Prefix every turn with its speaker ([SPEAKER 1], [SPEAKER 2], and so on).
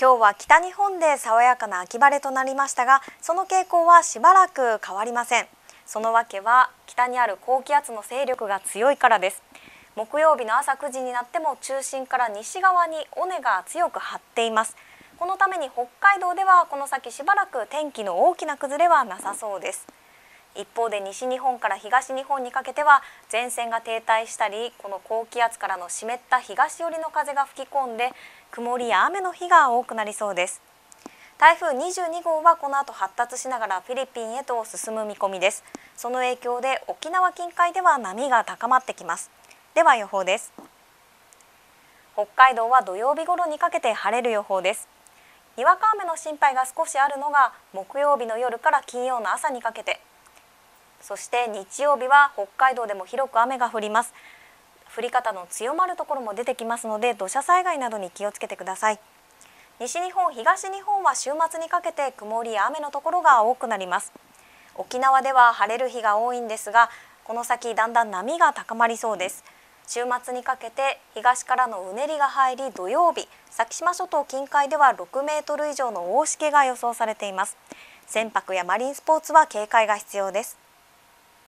[SPEAKER 1] 今日は北日本で爽やかな秋晴れとなりましたが、その傾向はしばらく変わりません。その訳は北にある高気圧の勢力が強いからです。木曜日の朝9時になっても中心から西側に尾根が強く張っています。このために北海道ではこの先しばらく天気の大きな崩れはなさそうです。一方で西日本から東日本にかけては前線が停滞したり、この高気圧からの湿った東寄りの風が吹き込んで曇りや雨の日が多くなりそうです。台風22号はこの後発達しながらフィリピンへと進む見込みです。その影響で沖縄近海では波が高まってきます。では予報です。北海道は土曜日頃にかけて晴れる予報です。にわか雨の心配が少しあるのが木曜日の夜から金曜の朝にかけて、そして日曜日は北海道でも広く雨が降ります。降り方の強まるところも出てきますので、土砂災害などに気をつけてください。西日本、東日本は週末にかけて曇りや雨のところが多くなります。沖縄では晴れる日が多いんですが、この先だんだん波が高まりそうです。週末にかけて東からのうねりが入り、土曜日、先島諸島近海では6メートル以上の大しけが予想されています。船舶やマリンスポーツは警戒が必要です。